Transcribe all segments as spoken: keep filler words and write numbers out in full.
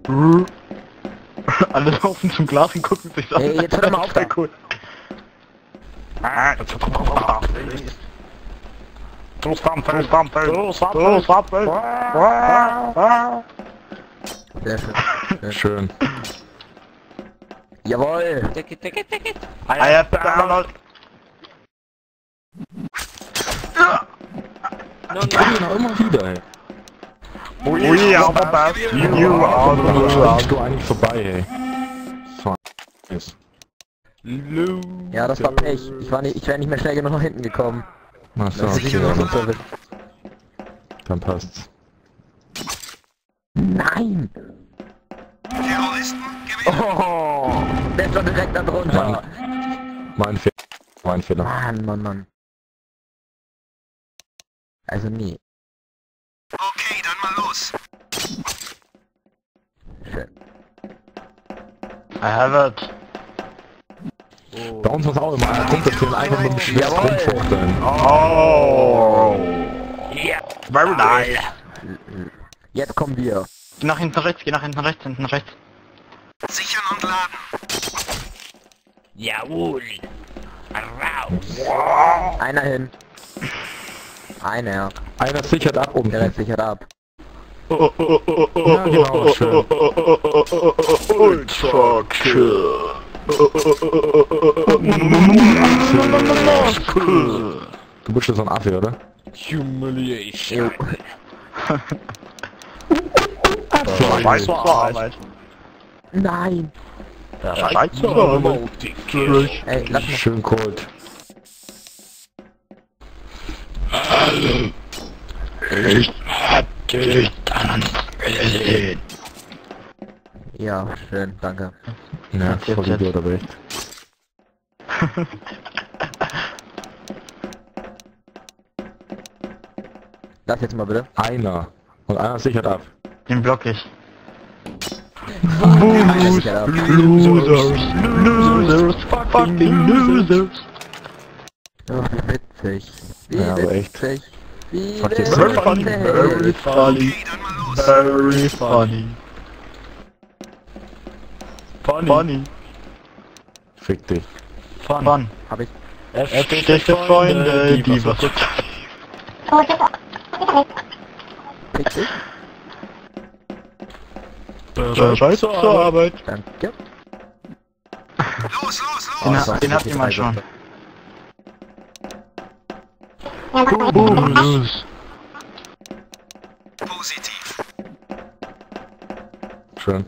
Alle laufen zum Glas und gucken sich das an. Ey, jetzt hör doch mal auf da. Cool. Du Stampel, Stampel, du Stampel, Stampel. Sehr schön. Schön. Schön. Jawohl! Ticket, ticket, ticket. I have download. No, Ich bin noch immer wieder, ey. We are the best, you are the Wann worst. schlägst du eigentlich vorbei, ey? So ist. Ja, das war Pech. Ich war nicht, ich wäre nicht mehr schnell genug nach hinten gekommen. Ach so, Das ist okay, wieder also, so erwischt. dann passt's. Nein! Oh, der ist schon direkt da drunter. Mein Fehler. Mein Fehler. Mann, Mann, Mann. Also nie. Okay, dann mal los. Schön. I have it. Bei uns muss auch immer einer runterziehen, einfach mit dem Schlips Jawohl. rumfuchteln. Oh. Yeah. Very nice. Jetzt kommen wir. Geh nach hinten rechts, geh nach hinten rechts, hinten rechts. Sichern und laden. Jawohl. Raus. Einer hin. Einer. Einer sichert ab Der unten. Rest sichert ab. Oh, oh, oh, oh, Ja, genau, schön. Ultra kill. Du bist schon so ein Affe, oder? Humiliation. Scheiß zur Arbeit. Nein! Scheiß zur Arbeit. Ey, lass mal. Schön cold. Ich hab dich dann gesehen. Ja, schön, danke. Ja, Jetzt, voll jetzt. Idiot, aber echt. Lass jetzt mal bitte. Einer. Und einer sichert ab. Den block ich. Einer sichert ab. Losers, losers, fucking losers. Oh, wie witzig. Wie Ja, aber echt. witzig. Wie Fuck this. Very funny, witzig. very funny, Okay, dann mal los. very funny. Funny. Fick dich. Fun. Hab ich. Echte Freunde, die was Fick dich. Scheiß zur Arbeit. Danke. Los, los, Den, los. ha den hat jemand schon. Positiv. Schön.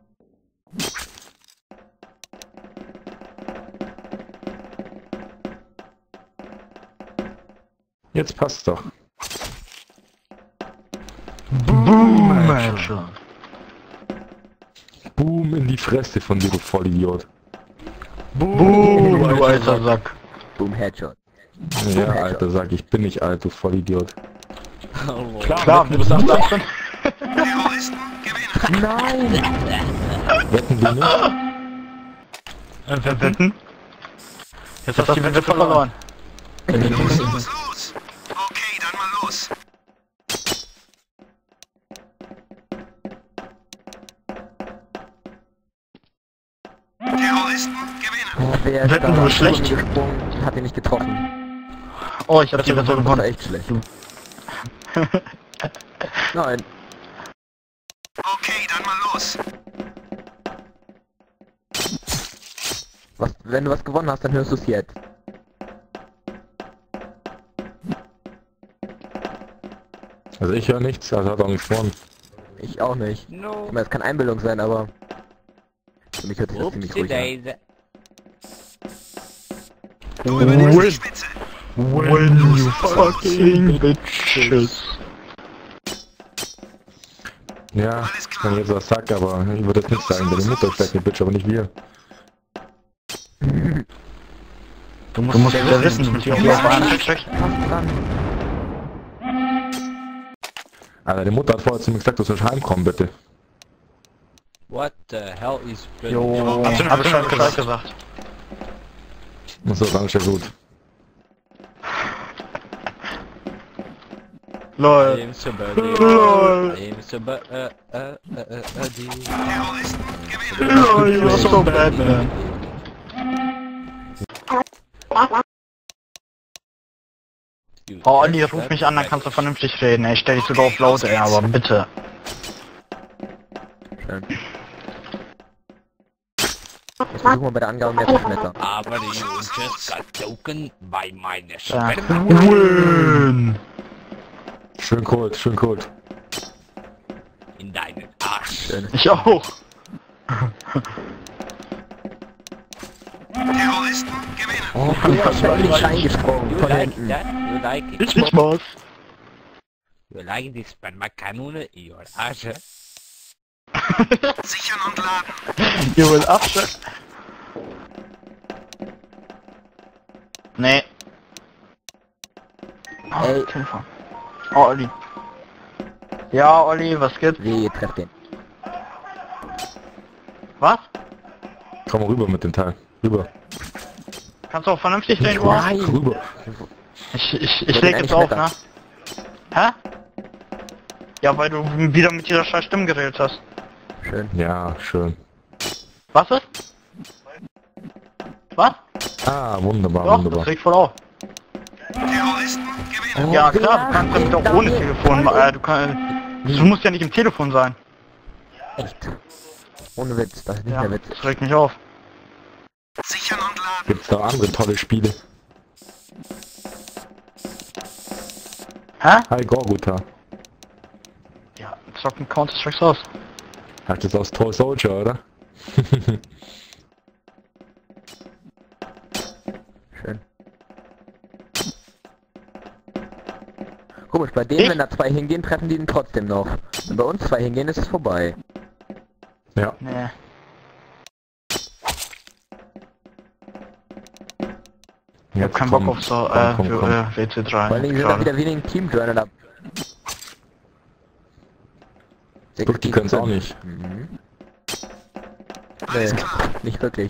Jetzt passt's doch. Boom, Alter. Boom in die Fresse von dir, du Vollidiot. Boom, du alter Sack. Boom, Headshot. Ja, Alter, sag ich bin nicht alt, du Vollidiot. Klar, du bist achtzehn. Terroristen gewinnen. Nein! Wetten wir nicht? Wir wetten? Jetzt hast du die Wette verloren. Los, los, los. Okay, dann mal los. Terroristen gewinnen. Oh, wer ist Wetten, da du bist schlecht. gesprungen? Hat ihn nicht getroffen. Oh, ich hab die Wette Das war gewonnen. echt schlecht. Nein. Okay, dann mal los. Was, wenn du was gewonnen hast, dann hörst du es jetzt. Also ich höre nichts, also hat auch nichts gewonnen. Ich auch nicht. No. Ich meine, es kann Einbildung sein, aber für mich hört sich das ziemlich Oopsie ruhig an. daisy. Du übernimmst die Spitze. When you fucking bitches. Ja, wenn ich jetzt was sag, aber ich würde jetzt nicht sagen, deine Mutter steckt eine Bitch, aber nicht wir. Du musst, du musst ja wissen, du bist hier auf einen schlecht. Fast dran. Alter, die Mutter hat vorher zu mir gesagt, du sollst heimkommen, bitte. What the hell is Jo, hab ich schon Bescheid gesagt. Und so, dann ist ja gut. Lol. I am so bad. Lol. I am so bad. Uh, uh, uh, uh, uh, die- Terroristen gewinnen. Lol, you're so bad, man. You Oh, Olli, that's ruf bad, mich an, dann bad. kannst du vernünftig reden. Ey, ich stell dich sogar auf laut, ey, aber bitte. Schön. Jetzt versuchen wir bei der Angabe mehr zu schmettern. Aber die Jungs got token bei meiner Ja. Sperma. Win. Schön Kult, schön Kult. In deinen Arsch. Schön. Ich auch. Terroristen gewinnen. Oh, von der Stelle nicht reingesprungen. You Von like hinten. that? You like it? Ich nicht was. You like die Spermakanone in your Arsch? Sichern und laden. Ihr will Asche. Nee. Oh, Ey. Telefon. Oh, Olli. Ja, Olli, was gibt's? Wie, trefft den. Was? Komm rüber mit dem Teil. Rüber. Kannst du auch vernünftig reden, oder? Nein. Rüber. Ich, ich, Soll ich den leg jetzt auf, eigentlich ne? Hä? Ja, weil du wieder mit dieser scheiß Stimme geredet hast. Schön. Ja, schön. Was ist? Was? Ah, wunderbar, Doch, wunderbar. das regt voll auf. Terroristen gewinnen. Oh, Ja, wer klar, du kannst damit steht auch da ohne hier? Telefon, äh, du kannst, du musst ja nicht im Telefon sein. Echt. Ohne Witz, das ist nicht Ja, der Witz. das regt mich auf. Sichern und laden. Gibt's noch andere tolle Spiele? Hä? Hi Gorguta. Ja, zocken Counter-Strike aus. Hat das aus Toy Soldier, oder? Schön. Komisch, bei denen, Ich? wenn da zwei hingehen, treffen die ihn trotzdem noch. Wenn bei uns zwei hingehen, ist es vorbei. Ja. Nee. Ich hab Jetzt keinen Bock komm, auf so, komm, äh, komm, für, komm. äh, W C drei. Vor allem sind da gerade. wieder wenig Team-Joiner da. Guck, die können's auch nicht. Mhm. Nee, Alles klar. nicht wirklich.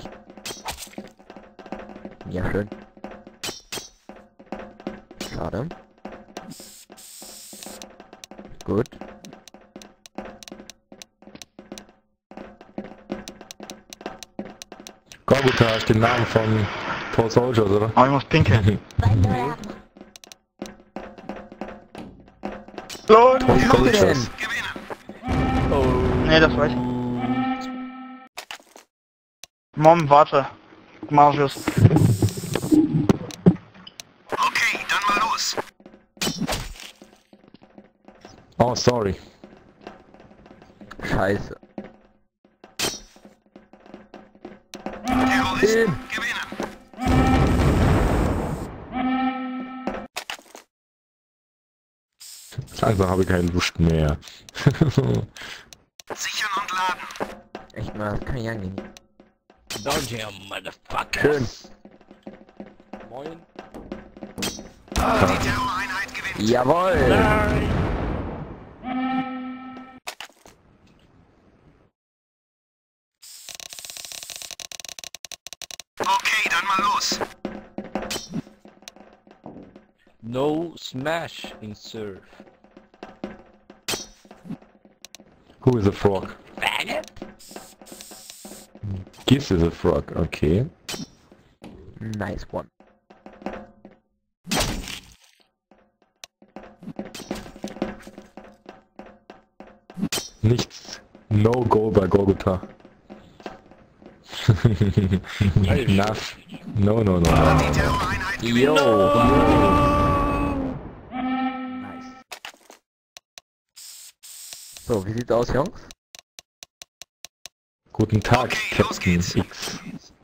Ja, schön. Schade. Gut. Gorguta ist den Namen von Toy Soldier, oder? Oh, ich muss pinkeln. LOL! Toy Was macht ihr denn? Soldiers. Gewinnen. Nee, das weiß ich. Mom, warte. Marius. Okay, dann mal los. Oh, sorry. Scheiße. Terroristen Ähm. gewinnen. Langsam habe ich keine Lust mehr. Sichern und laden. Echt mal, das kann ich eigentlich nicht. Don't you motherfucker. Schön. Moin. Die Terroreinheit gewinnt. Jawohl. Okay, dann mal los. No smash in surf. Who is a frog? Faggot? Giz is a frog, okay. Nice one. Nichts. No go bei Gorguta. Enough. No, no, no, no. Die Terroreinheit gewinnt. Yo. Nice. So, wie sieht's aus, Jungs? Guten Tag, Okay, los Captain geht's. X.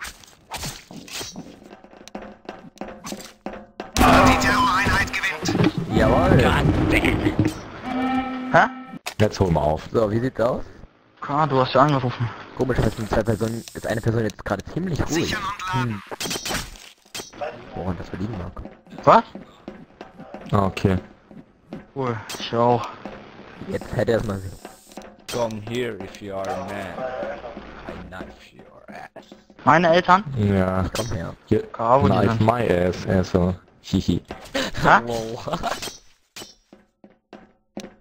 Die Terroreinheit gewinnt. Jawohl. God damn it. Hä? Jetzt hol mal auf. So, wie sieht's aus? Ah, du hast ja angerufen. Komisch, dass sind zwei Personen, ist eine Person jetzt gerade ziemlich ruhig. Sichern und laden. Woran das wohl liegen mag. Was? Ah, okay. Cool, ich auch. Jetzt hätte er es mal sehen. Come here if you are a man. I knife your ass. Meine Eltern? Ja. Komm her. Hier. Klar, wo die Knife sind. my ass, also. Hihi. Hä? Lol.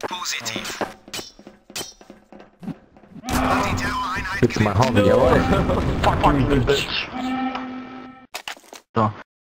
Positiv. Die Terroreinheit Gibt's mal Hauen. Jawohl. Fuck you, bitch.